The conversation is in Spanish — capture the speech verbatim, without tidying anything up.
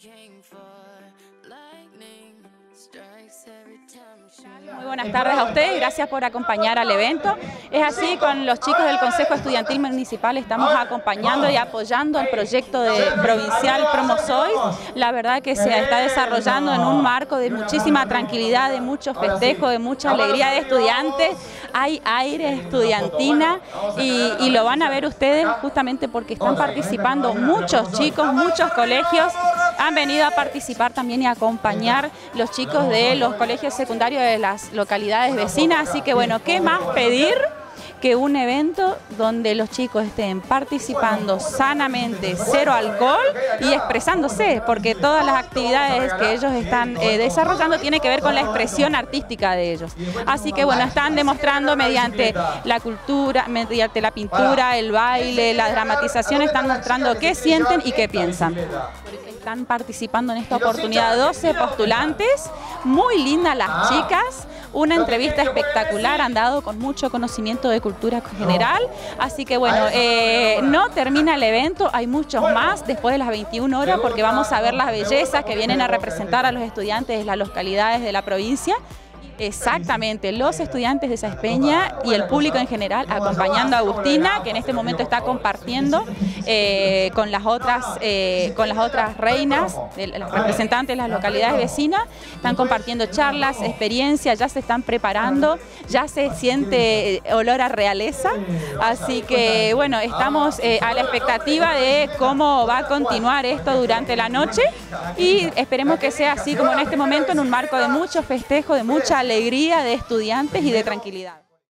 Muy buenas tardes a ustedes, gracias por acompañar al evento. Es así, con los chicos del Consejo Estudiantil Municipal estamos acompañando y apoyando el proyecto de provincial Promosoy. La verdad que se está desarrollando en un marco de muchísima tranquilidad, de mucho festejo, de mucha alegría de estudiantes. Hay aire estudiantina y, y lo van a ver ustedes justamente porque están participando muchos chicos, muchos colegios. Han venido a participar también y a acompañar los chicos de los colegios secundarios de las localidades vecinas. Así que bueno, ¿qué más pedir que un evento donde los chicos estén participando sanamente, cero alcohol y expresándose? Porque todas las actividades que ellos están eh, desarrollando tienen que ver con la expresión artística de ellos. Así que bueno, están demostrando mediante la cultura, mediante la pintura, el baile, la dramatización, están mostrando qué sienten y qué piensan. Están participando en esta oportunidad doce postulantes, muy lindas las chicas, una entrevista espectacular, han dado con mucho conocimiento de cultura general, así que bueno, eh, no termina el evento, hay muchos más después de las veintiuna horas porque vamos a ver las bellezas que vienen a representar a los estudiantes de las localidades de la provincia. Exactamente, los estudiantes de Sáenz Peña y el público en general acompañando a Agustina, que en este momento está compartiendo eh, con las otras eh, con las otras reinas, de las representantes de las localidades vecinas, están compartiendo charlas, experiencias, ya se están preparando, ya se siente olor a realeza, así que bueno, estamos eh, a la expectativa de cómo va a continuar esto durante la noche y esperemos que sea así como en este momento, en un marco de mucho festejo, de mucha alegría de estudiantes y de tranquilidad.